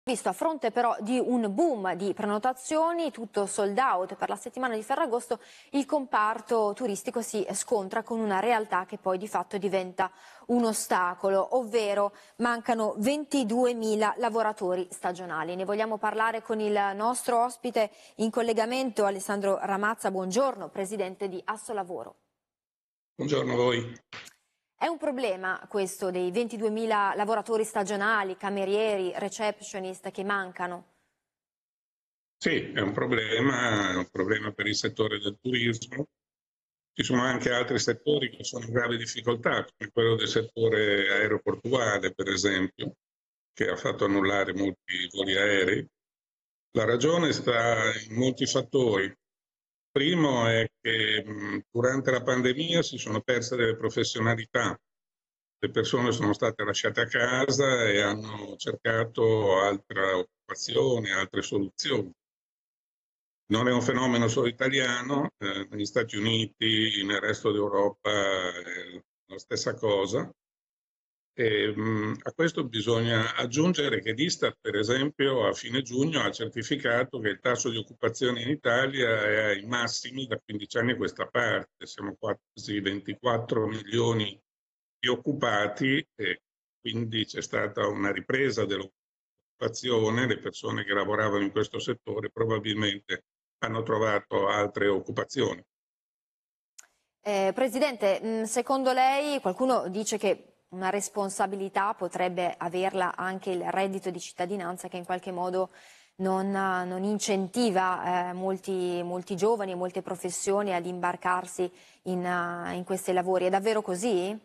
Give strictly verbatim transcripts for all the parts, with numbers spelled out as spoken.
Visto a fronte però di un boom di prenotazioni, tutto sold out per la settimana di Ferragosto, il comparto turistico si scontra con una realtà che poi di fatto diventa un ostacolo, ovvero mancano ventiduemila lavoratori stagionali. Ne vogliamo parlare con il nostro ospite in collegamento, Alessandro Ramazza, buongiorno, presidente di Assolavoro. Buongiorno a voi. È un problema questo dei ventiduemila lavoratori stagionali, camerieri, receptionist che mancano? Sì, è un problema, è un problema per il settore del turismo. Ci sono anche altri settori che sono in grave difficoltà, come quello del settore aeroportuale, per esempio, che ha fatto annullare molti voli aerei. La ragione sta in molti fattori. Primo è che mh, durante la pandemia si sono perse delle professionalità. Le persone sono state lasciate a casa e hanno cercato altra occupazione, altre soluzioni. Non è un fenomeno solo italiano, eh, negli Stati Uniti, nel resto d'Europa è la stessa cosa. E, mh, a questo bisogna aggiungere che l'Istat, per esempio, a fine giugno ha certificato che il tasso di occupazione in Italia è ai massimi da quindici anni a questa parte, siamo quasi ventiquattro milioni di occupati e quindi c'è stata una ripresa dell'occupazione, le persone che lavoravano in questo settore probabilmente hanno trovato altre occupazioni. Eh, Presidente, mh, secondo lei qualcuno dice che una responsabilità potrebbe averla anche il reddito di cittadinanza che in qualche modo non, eh, non incentiva eh, molti, molti giovani e molte professioni ad imbarcarsi in, eh, in questi lavori. È davvero così?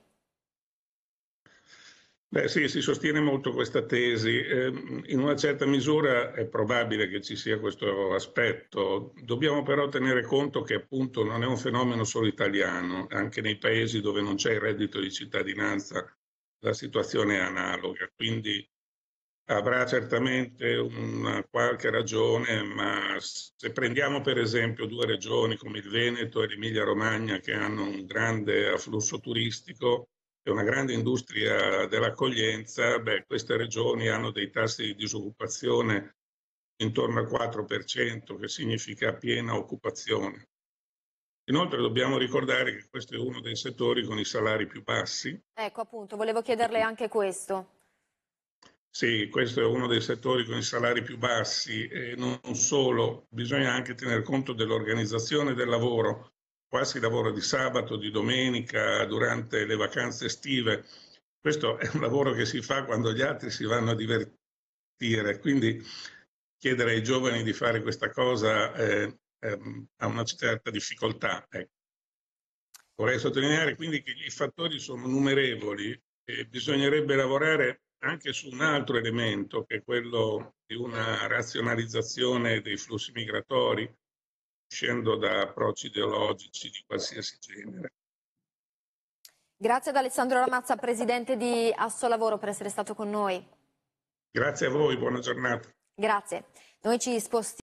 Beh sì, si sostiene molto questa tesi. Eh, in una certa misura è probabile che ci sia questo aspetto. Dobbiamo però tenere conto che appunto non è un fenomeno solo italiano, anche nei paesi dove non c'è il reddito di cittadinanza la situazione è analoga, quindi avrà certamente una qualche ragione, ma se prendiamo per esempio due regioni come il Veneto e l'Emilia-Romagna che hanno un grande afflusso turistico e una grande industria dell'accoglienza, beh, queste regioni hanno dei tassi di disoccupazione intorno al quattro per cento, che significa piena occupazione. Inoltre dobbiamo ricordare che questo è uno dei settori con i salari più bassi. Ecco, appunto, volevo chiederle anche questo. Sì, questo è uno dei settori con i salari più bassi e non solo, bisogna anche tener conto dell'organizzazione del lavoro. Qua si lavora di sabato, di domenica, durante le vacanze estive. Questo è un lavoro che si fa quando gli altri si vanno a divertire, quindi chiedere ai giovani di fare questa cosa eh, ehm, ha una certa difficoltà. Ecco. Vorrei sottolineare quindi che i fattori sono numerevoli e bisognerebbe lavorare anche su un altro elemento, che è quello di una razionalizzazione dei flussi migratori, uscendo da approcci ideologici di qualsiasi genere. Grazie ad Alessandro Ramazza, presidente di Assolavoro, per essere stato con noi. Grazie a voi, buona giornata. Grazie. Noi ci spostiamo.